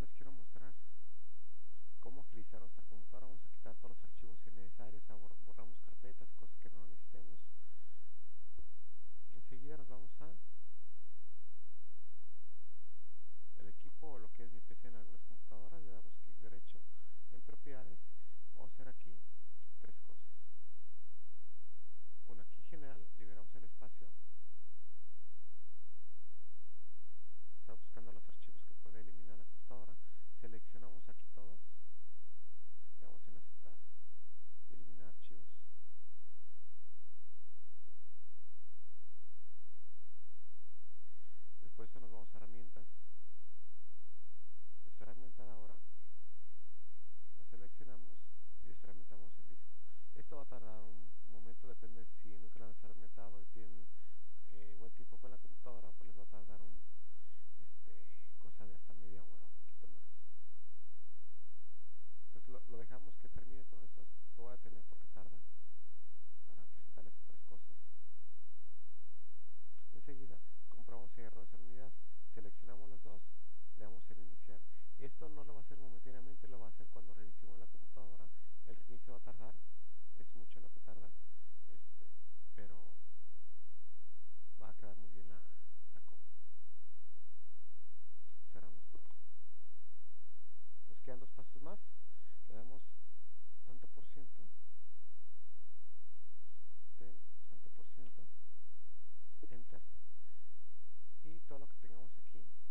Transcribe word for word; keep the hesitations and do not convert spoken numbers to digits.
les quiero mostrar cómo agilizar nuestra computadora. Vamos a quitar todos los archivos innecesarios, a bor borramos carpetas, cosas que no necesitemos. Enseguida nos vamos a el equipo, o lo que es mi P C en algunas computadoras. Le damos clic derecho en propiedades. Vamos a hacer aquí tres cosas. Una, aquí en general liberamos el espacio. Está buscando los archivos que puede eliminar la computadora. Seleccionamos aquí todos, le damos en aceptar y eliminar archivos. Después de esto nos vamos a herramientas, desfragmentar. Ahora lo seleccionamos y desfragmentamos el disco. Esto va a tardar un momento, depende si nunca lo han desfragmentado y tienen eh, buen tiempo con la computadora, pues les va a tardar un este, cosa de hasta media hora, un poquito más. Entonces lo, lo dejamos que termine todo esto. Lo voy a detener porque tarda para presentarles otras cosas. Enseguida comprobamos errores en unidad, seleccionamos los dos, le damos en iniciar. Esto no lo va a hacer momentáneamente, lo va a hacer cuando reiniciemos la computadora. El reinicio va a tardar, es mucho lo que tarda, este, pero va a quedar muy bien la, la compu. Cerramos todo. Nos quedan dos pasos más. Le damos tanto por ciento, ten, tanto por ciento, enter, y todo lo que tengamos aquí